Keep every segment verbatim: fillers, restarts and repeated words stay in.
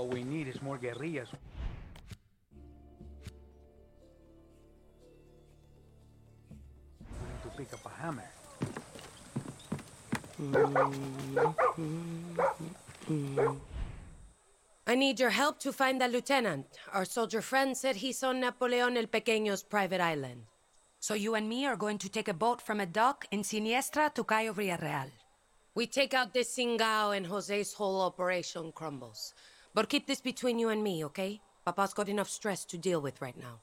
All we need is more guerrillas. We need to pick up a hammer. I need your help to find the lieutenant. Our soldier friend said he saw Napoleon El Pequeño's private island. So you and me are going to take a boat from a dock in Siniestra to Cayo Villarreal. We take out this Singao and Jose's whole operation crumbles. But keep this between you and me, okay? Papa's got enough stress to deal with right now.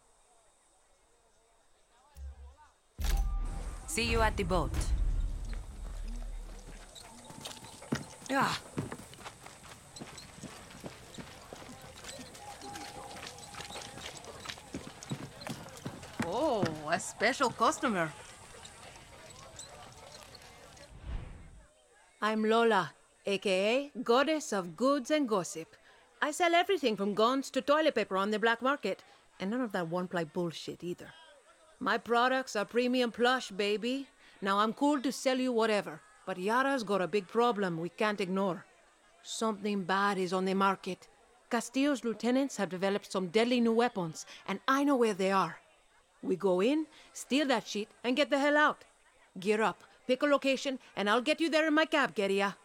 See you at the boat. Yeah. Oh, a special customer. I'm Lola, aka Goddess of Goods and Gossip. I sell everything from guns to toilet paper on the black market, and none of that one-ply bullshit either. My products are premium plush, baby. Now I'm cool to sell you whatever, but Yara's got a big problem we can't ignore. Something bad is on the market. Castillo's lieutenants have developed some deadly new weapons, and I know where they are. We go in, steal that shit, and get the hell out. Gear up, pick a location, and I'll get you there in my cab, Guerrilla.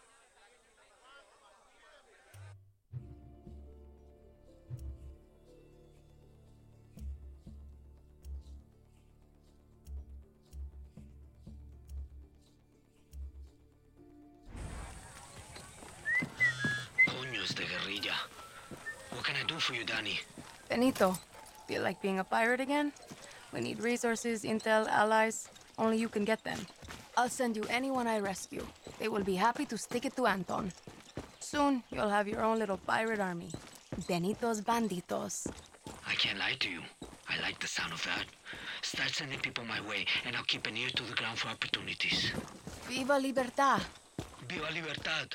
Coños de guerrilla. What can I do for you, Danny? Benito, feel like being a pirate again? We need resources, intel, allies. Only you can get them. I'll send you anyone I rescue. They will be happy to stick it to Anton. Soon, you'll have your own little pirate army. Benito's Banditos. I can't lie to you. I like the sound of that. Start sending people my way, and I'll keep an ear to the ground for opportunities. Viva Libertad! Viva Libertad!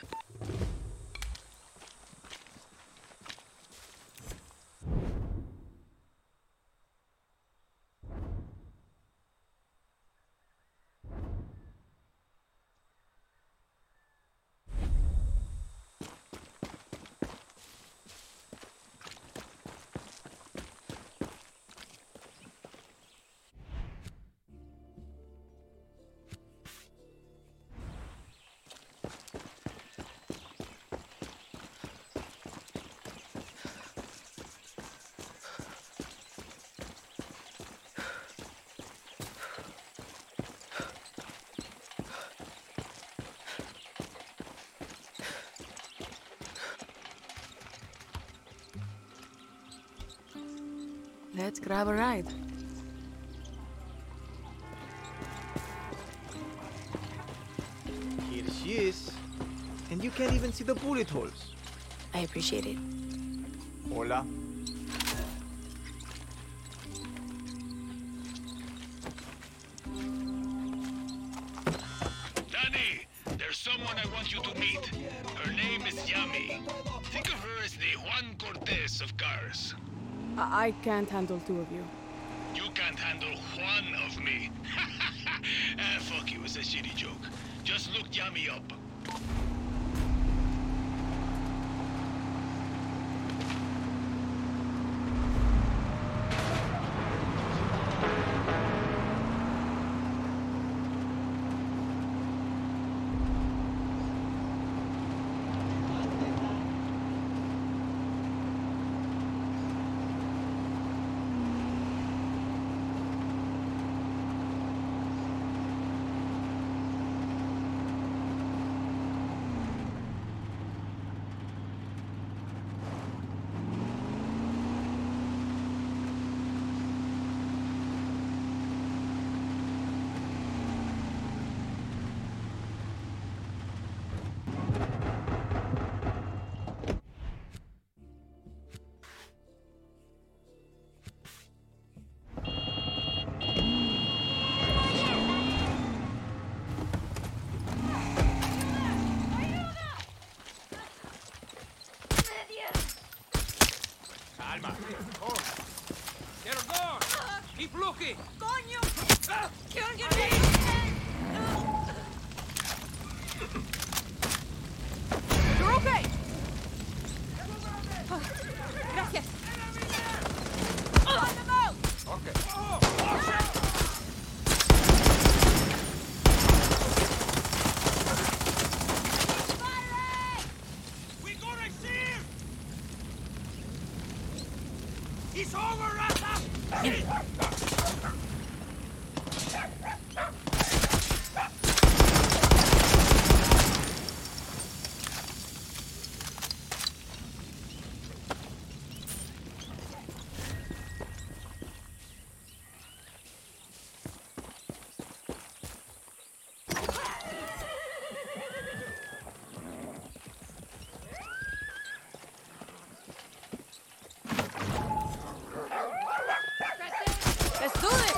Let's grab a ride. Here she is. And you can't even see the bullet holes. I appreciate it. Hola. Danny, there's someone I want you to meet. Her name is Yami. Think of her as the Juan Cortez of cars. I, I can't handle two of you. You can't handle one of me. Ah, fuck you, it's a shitty joke. Just look Yami up. Keep looking! Coño! Ah! You're okay! Let's do it!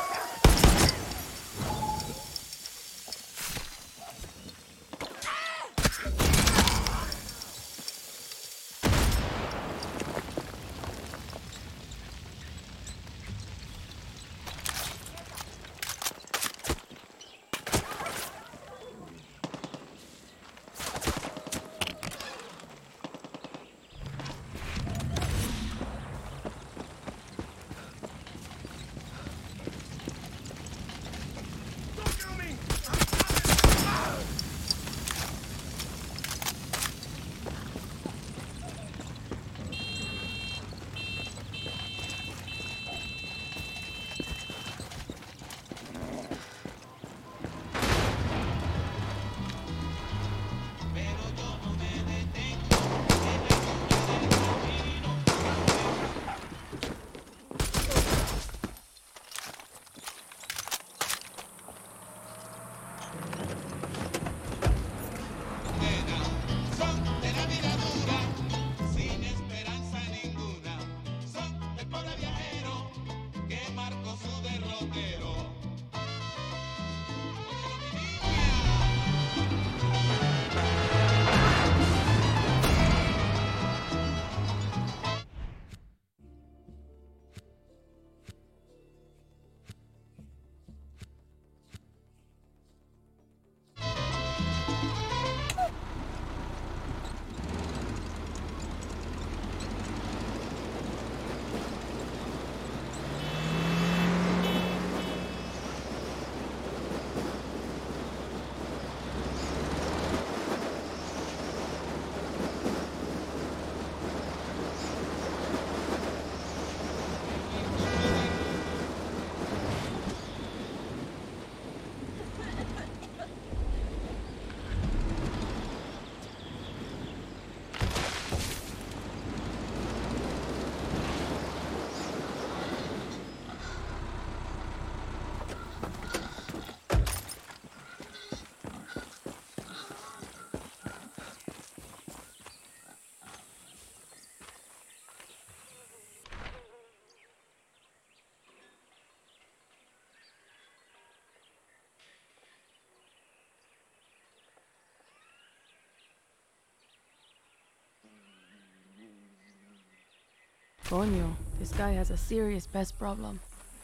Coño, this guy has a serious pest problem.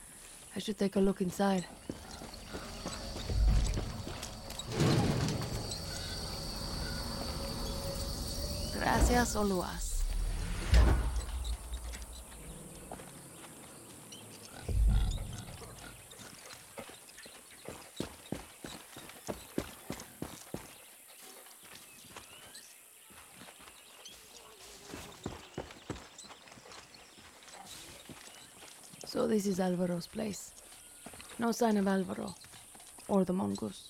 I should take a look inside. Gracias, Oluas. So this is Alvaro's place. No sign of Alvaro. Or the mongoose.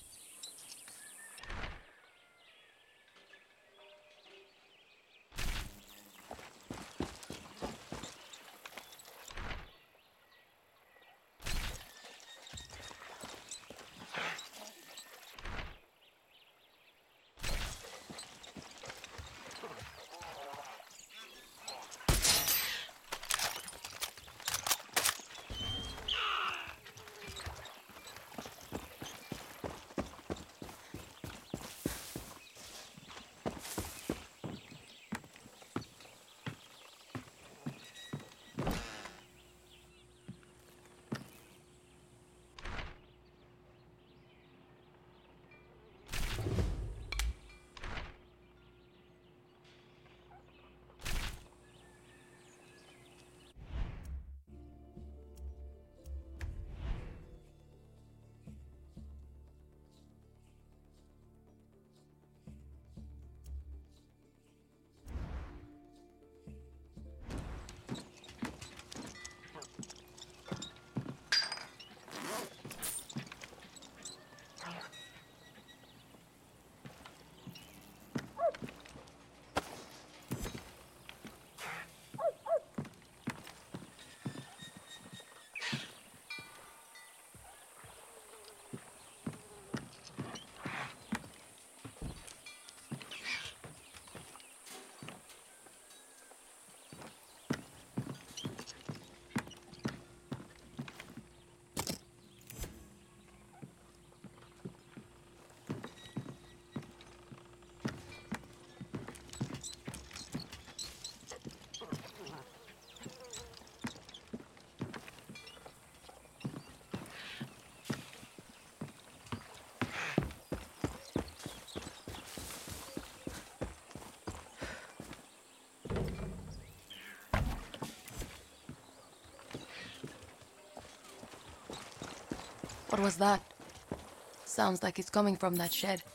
What was that? Sounds like it's coming from that shed.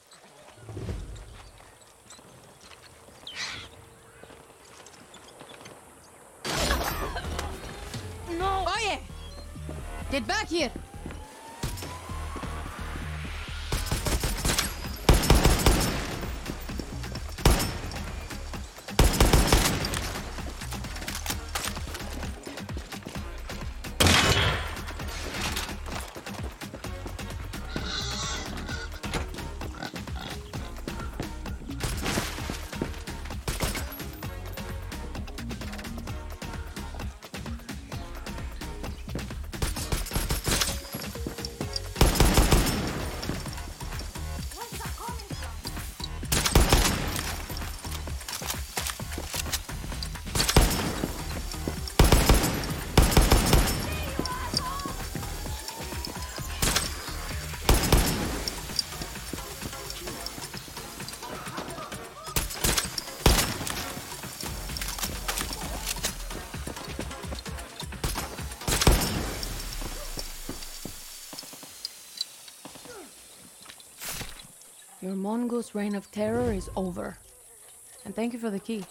No! Oye! Get back here! Your mongoose reign of terror is over. And thank you for the key.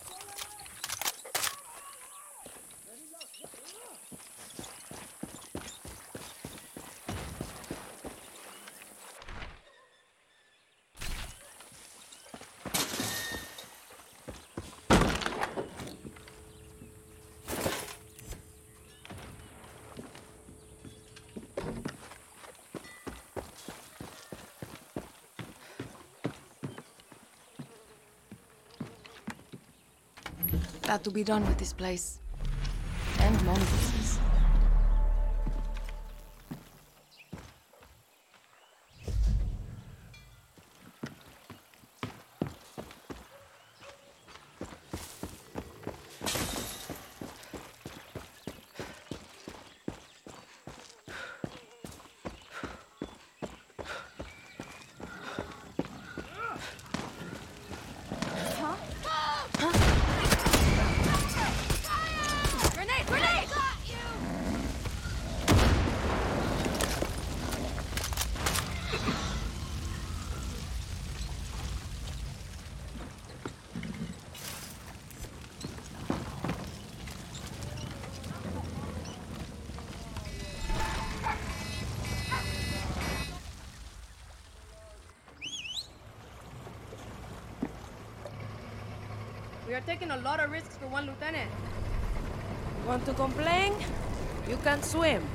Glad to be done with this place. And mongooses. We are taking a lot of risks for one lieutenant. Want to complain? You can swim.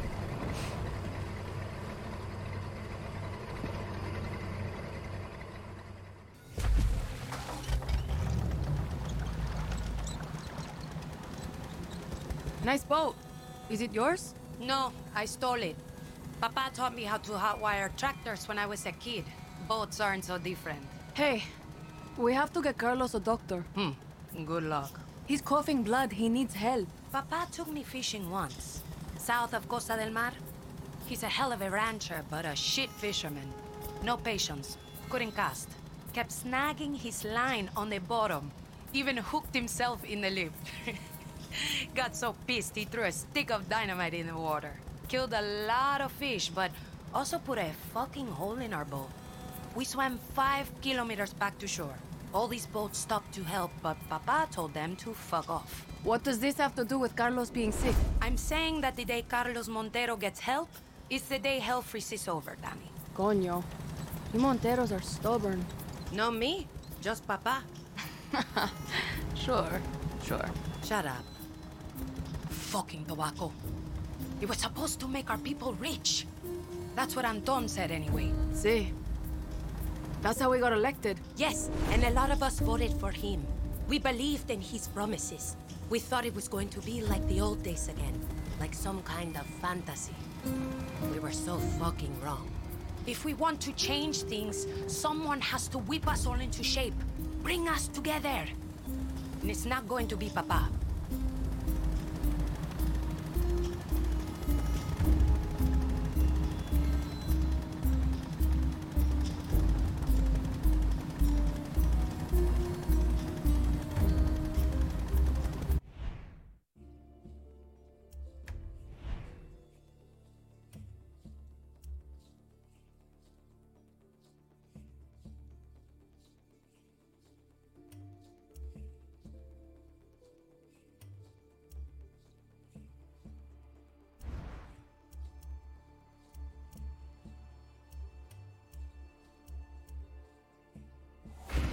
Nice boat. Is it yours? No, I stole it. Papa taught me how to hotwire tractors when I was a kid. Boats aren't so different. Hey, we have to get Carlos a doctor. Hmm, good luck. He's coughing blood. He needs help. Papa took me fishing once, south of Costa del Mar. He's a hell of a rancher, but a shit fisherman. No patience, couldn't cast. Kept snagging his line on the bottom. Even hooked himself in the lip. Got so pissed he threw a stick of dynamite in the water. Killed a lot of fish, but also put a fucking hole in our boat. We swam five kilometers back to shore. All these boats stopped to help, but Papa told them to fuck off. What does this have to do with Carlos being sick? I'm saying that the day Carlos Montero gets help is the day hell freezes over, Danny. Coño. You Monteros are stubborn. No me, just Papa. Sure, sure. Shut up. Fucking tobacco. It was supposed to make our people rich. That's what Anton said anyway. See. That's how we got elected. Yes, and a lot of us voted for him. We believed in his promises. We thought it was going to be like the old days again. Like some kind of fantasy. We were so fucking wrong. If we want to change things, someone has to whip us all into shape. Bring us together. And it's not going to be Papa.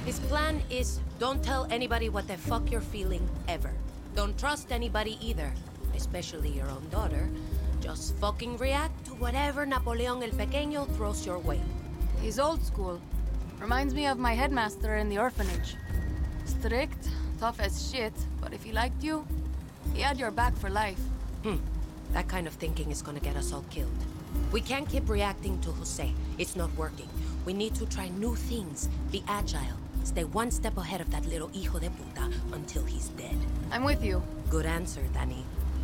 His plan is don't tell anybody what the fuck you're feeling, ever. Don't trust anybody either, especially your own daughter. Just fucking react to whatever Napoleon El Pequeno throws your way. He's old school. Reminds me of my headmaster in the orphanage. Strict, tough as shit, but if he liked you, he had your back for life. Hmm. That kind of thinking is gonna get us all killed. We can't keep reacting to Jose. It's not working. We need to try new things. Be agile. Stay one step ahead of that little hijo de puta until he's dead. I'm with you. Good answer, Danny.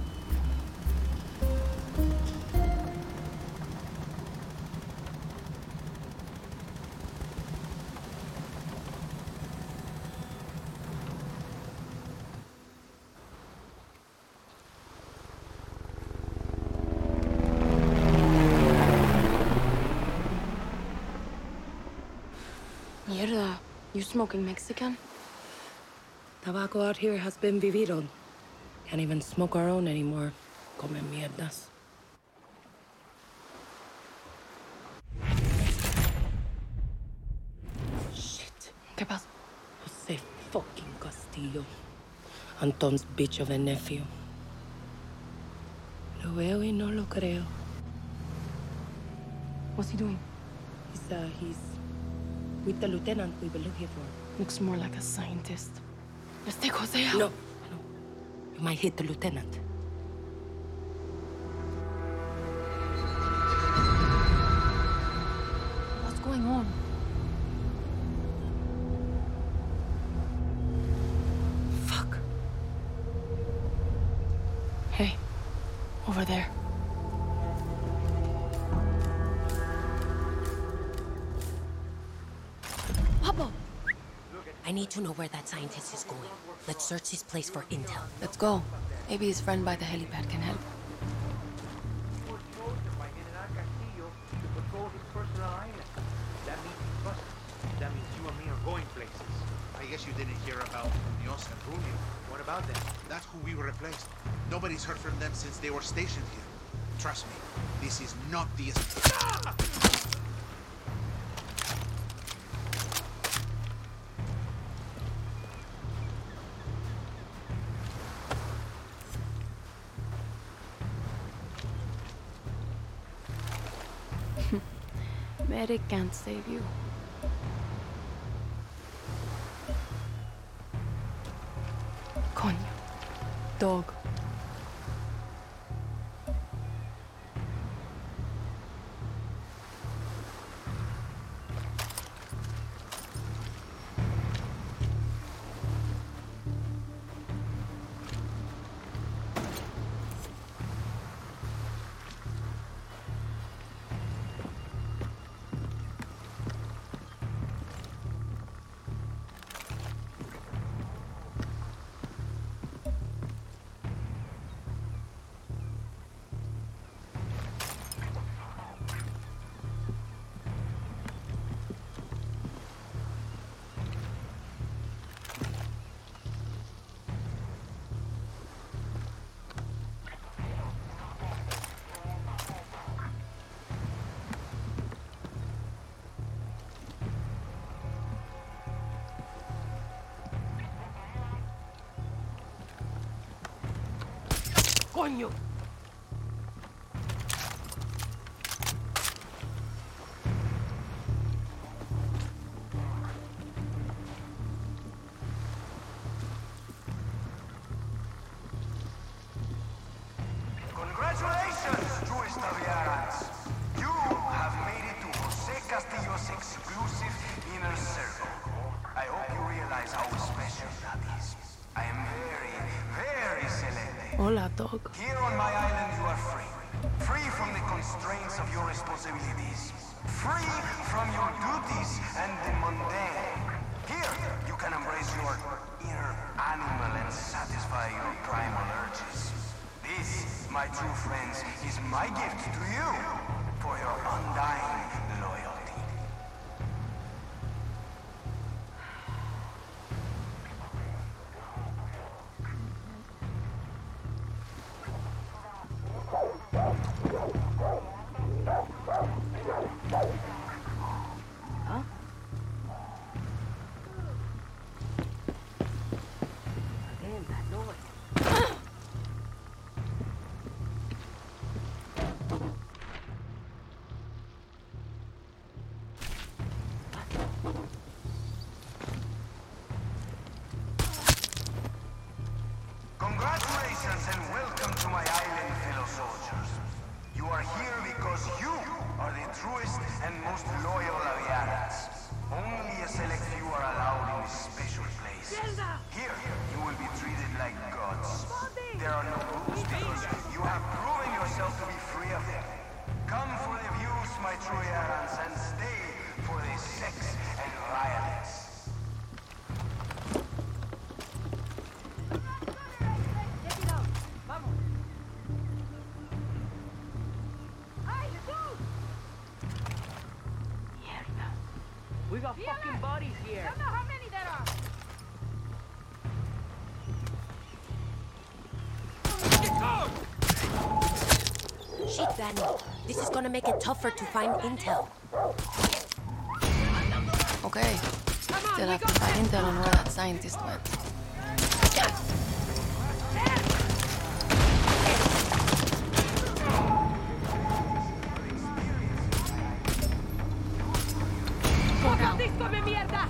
Mierda, you smoking Mexican? Tobacco out here has been vivido. Can't even smoke our own anymore. Come mierdas. Shit. ¿Qué pasa? Jose fucking Castillo. Anton's bitch of a nephew. Lo veo y no lo creo. What's he doing? He's, uh, he's with the lieutenant we were looking for. Looks more like a scientist. Let's take Jose out. No, no. You might hit the lieutenant. What's going on? Fuck. Hey, over there. Pablo! I need to know where that scientist is going. Let's search his place for intel. Let's go. Maybe his friend by the helipad can help. He was chosen by General Castillo to patrol his personal island. That means he's busted. That means you and me are going places. I guess you didn't hear about Munoz and Julio. What about them? That's who we replaced. Nobody's heard from them since they were stationed here. Trust me, this is not the... Ah! Medic can't save you. Coño. Dog. Coño! Congratulations, Jewish Taviarans! You have made it to Jose Castillo's exclusive inner circle. I hope you realize how special that is. I am very, very selective. Hola, dog. Here on my island you are free. Free from the constraints of your responsibilities. Free from your duties and the mundane. Here you can embrace your inner animal and satisfy your primal urges. This, my true friends, is my gift to you for your undying loyalty. are here because you are the truest and most loyal Aviarans. Only a select few are allowed in this special place. Here, you will be treated like gods. There are no rules because you have proven yourself to be free of them. Come for the views, my true Aviarans, and stay for the sex and violence. We got fucking bodies here. Don't know how many there are. Shit, Daniel. This is gonna make it tougher to find intel. Okay. Still have to find intel on where that scientist went. ¡Come mierda!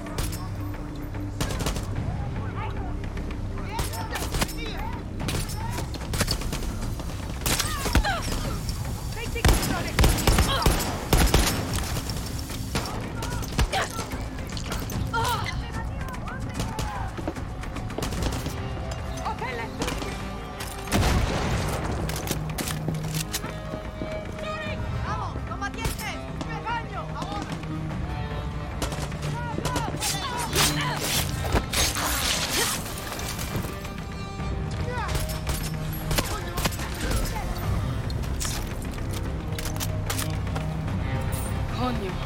Coño.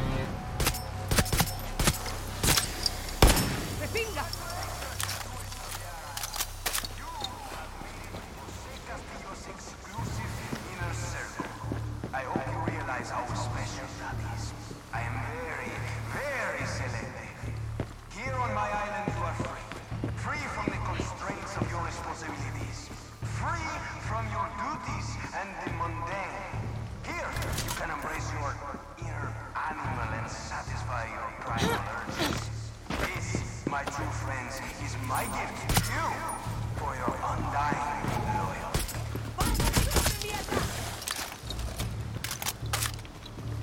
I hope you realize how special that is. I am very, very selective. Here on my island you are free. Free from the constraints of your responsibilities. Free from your duties and the mundane. Here you can embrace your inner animal and satisfy your primal urges. This, my true friends, is my gift to you for your undying loyalty.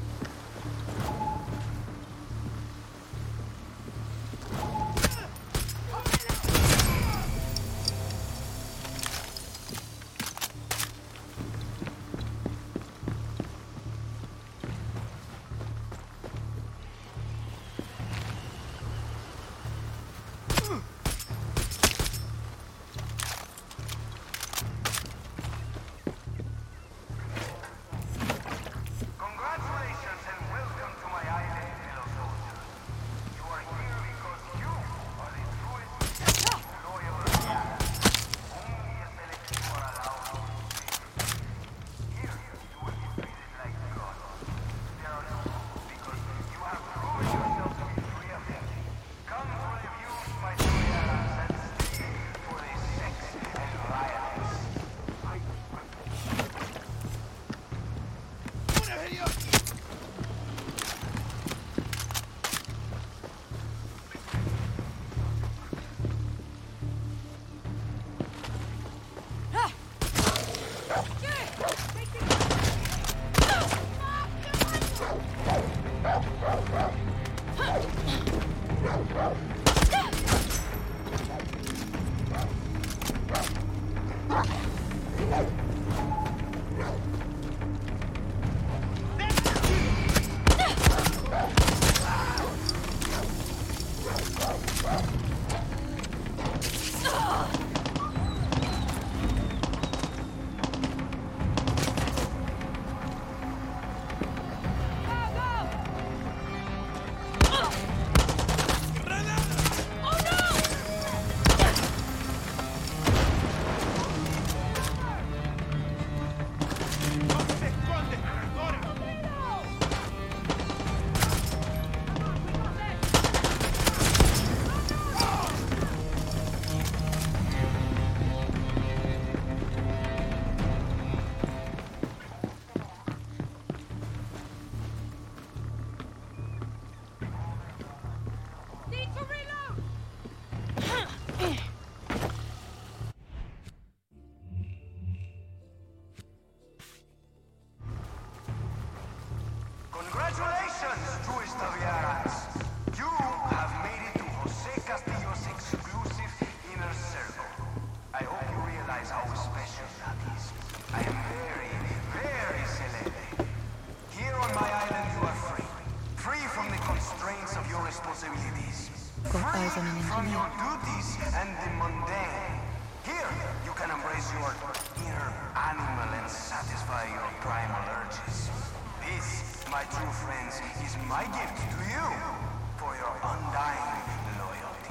truest of Yarans. You have made it to Jose Castillo's exclusive inner circle. I hope you realize how special that is. I am very, very celeste. Here on my island you are free. Free from the constraints of your responsibilities. Free from your duties and the mundane. Here, you can embrace your inner animal and satisfy your primal urges. This, my true friends, is my gift to you for your undying loyalty.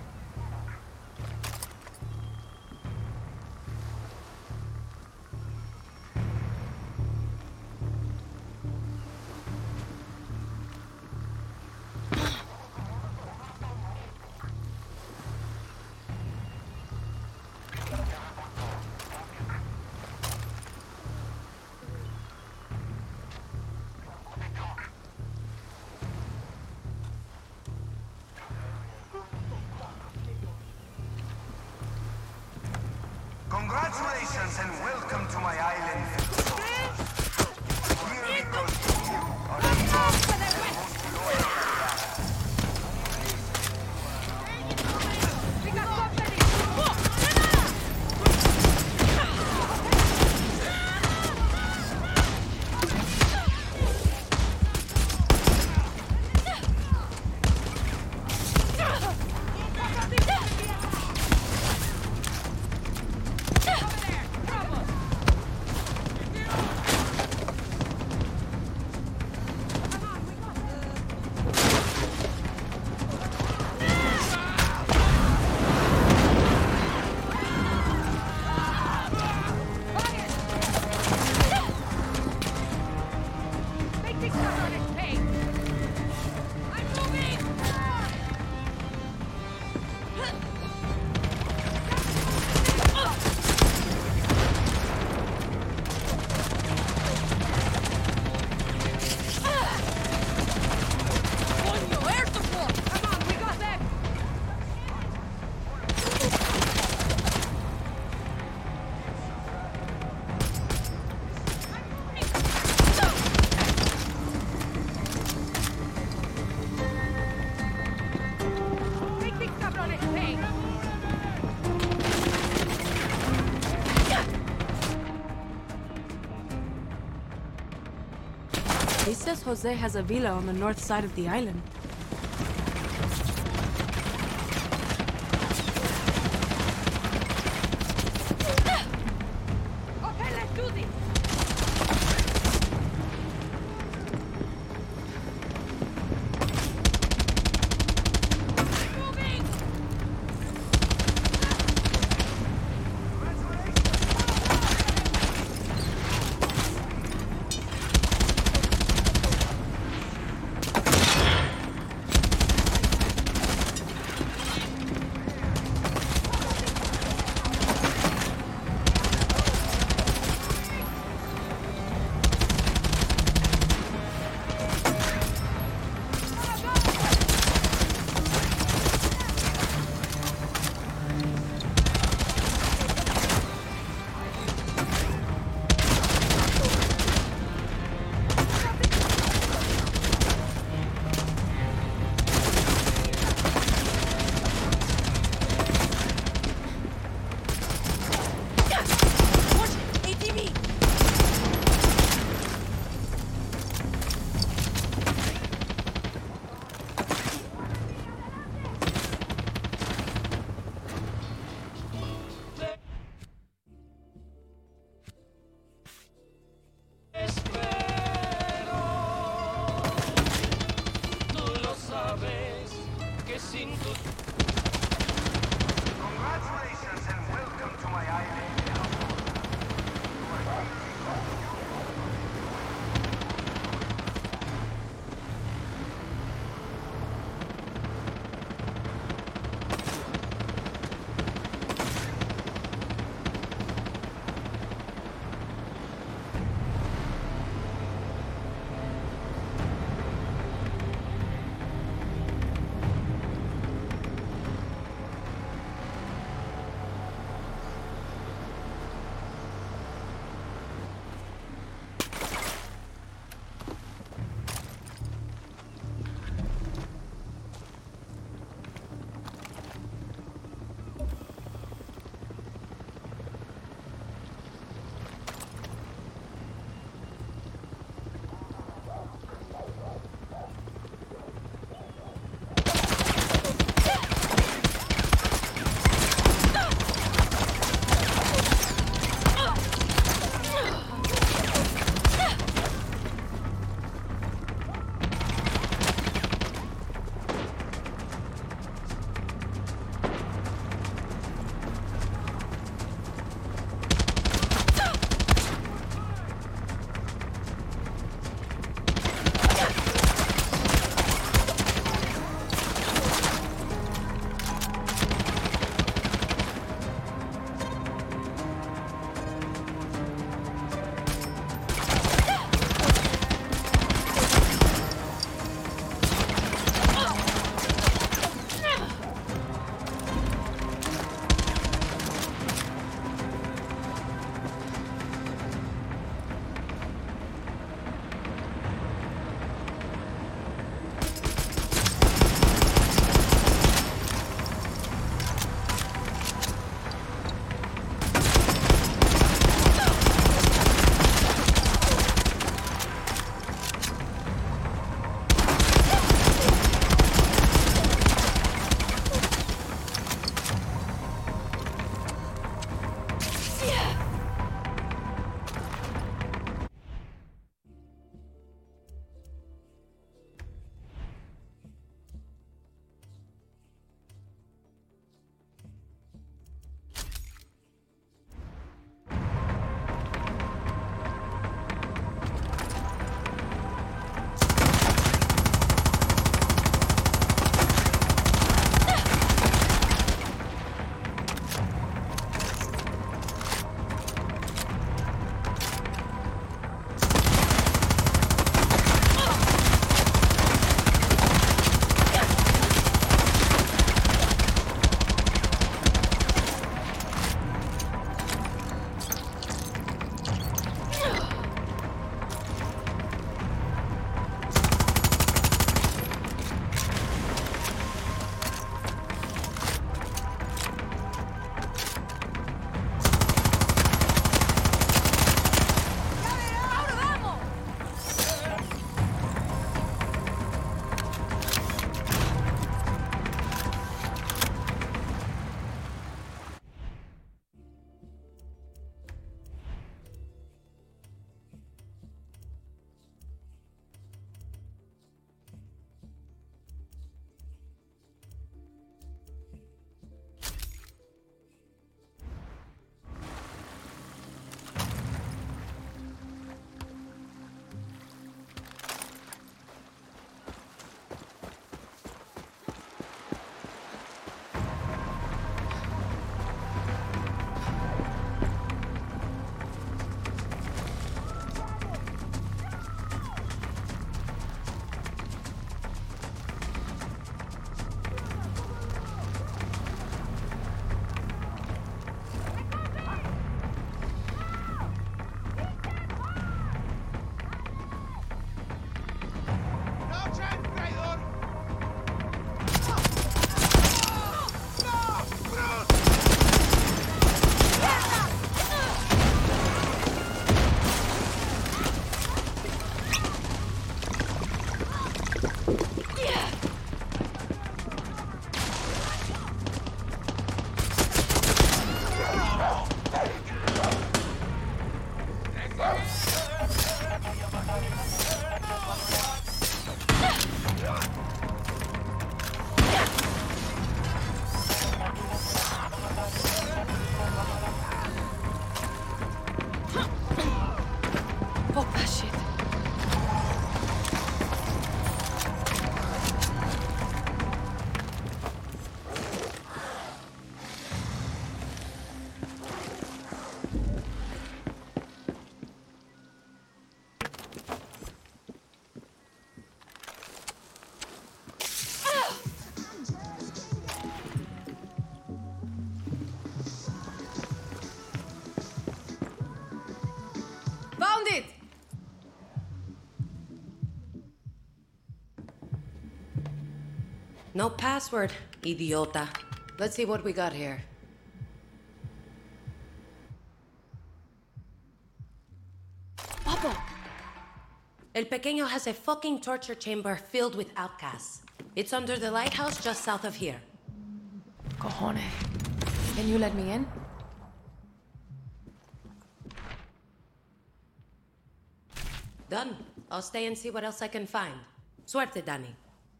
Congratulations and welcome to my island. Here because you are the most loyal. He says Jose has a villa on the north side of the island. Okay, let's do this. No password, idiota. Let's see what we got here. Papa! El Pequeño has a fucking torture chamber filled with outcasts. It's under the lighthouse just south of here. Cojones. Can you let me in? Done. I'll stay and see what else I can find. Suerte, Danny.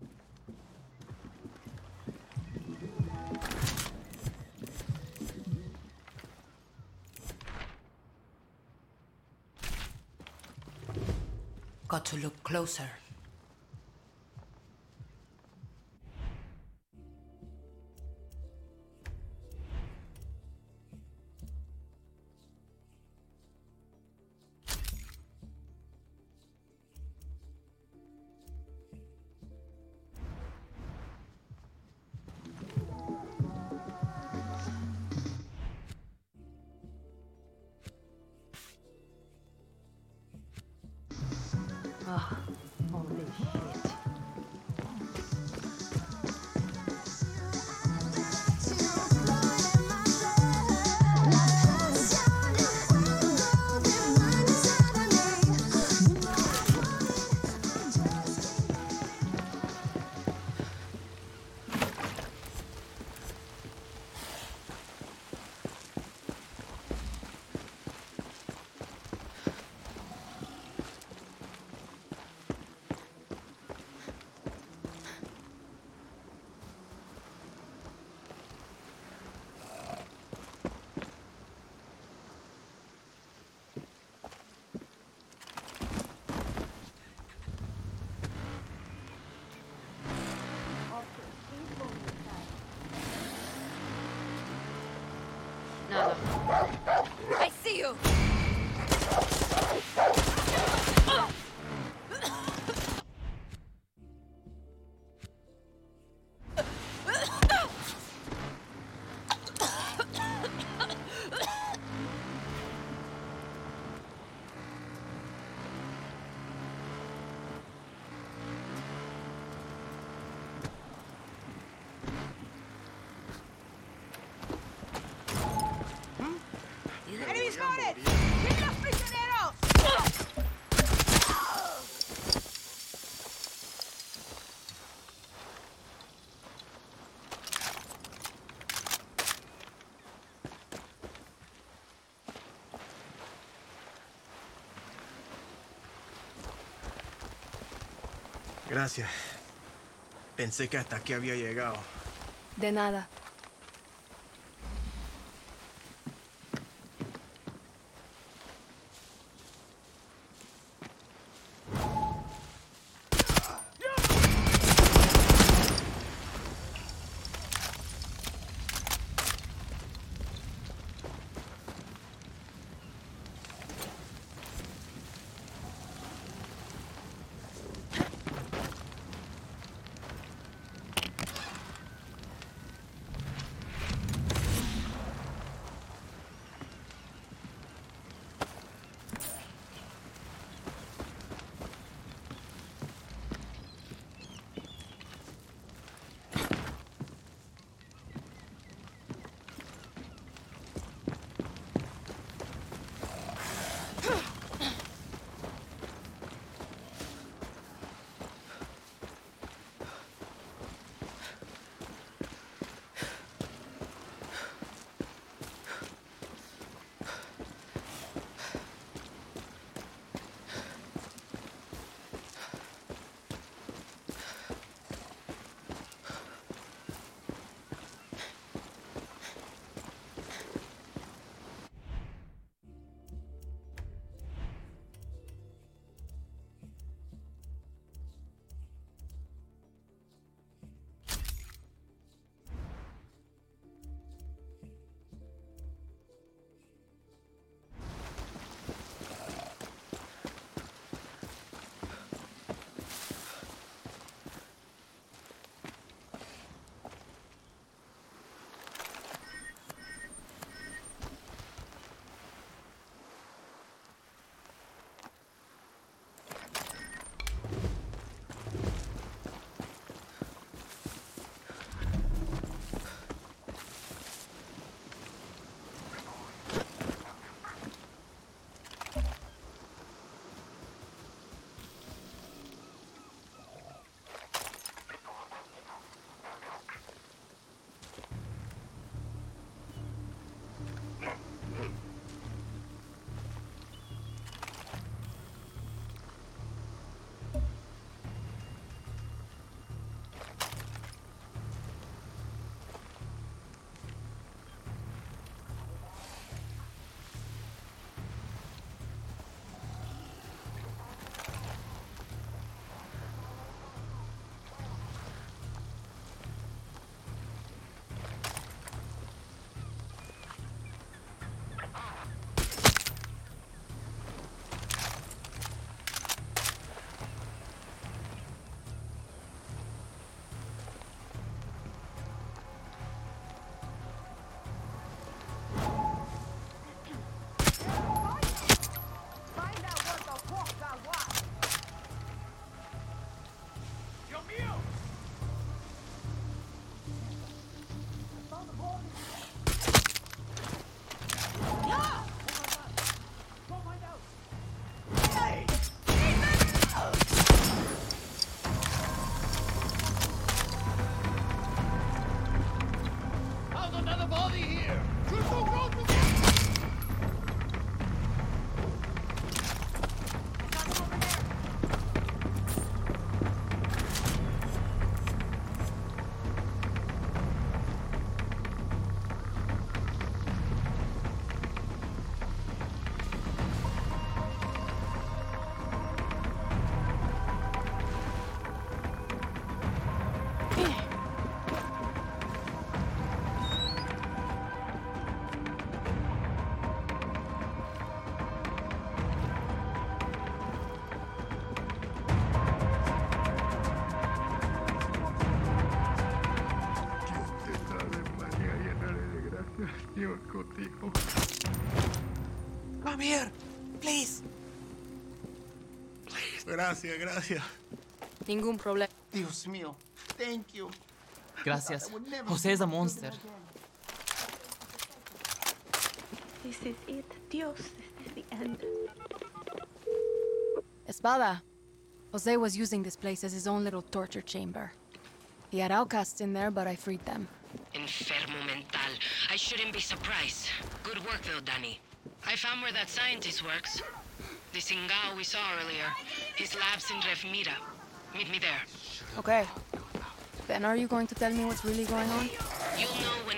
Got to look closer. Holy shit. Nada. I see you! ¡Enemy spotted! ¡Get los prisioneros! Gracias. Pensé que hasta aquí había llegado. De nada. contigo. Come here, please. Gracias, gracias. Ningún problema. Dios mío, thank you. Gracias. Jose is a monster. This is it. Dios, this is the end. Espada. Jose was using this place as his own little torture chamber. He had outcasts in there, but I freed them. Enfermo mental. I shouldn't be surprised. Good work, though, Danny. I found where that scientist works. The Singao we saw earlier. His lab's in Ref Mira. Meet me there. Okay. Then are you going to tell me what's really going on? You'll know when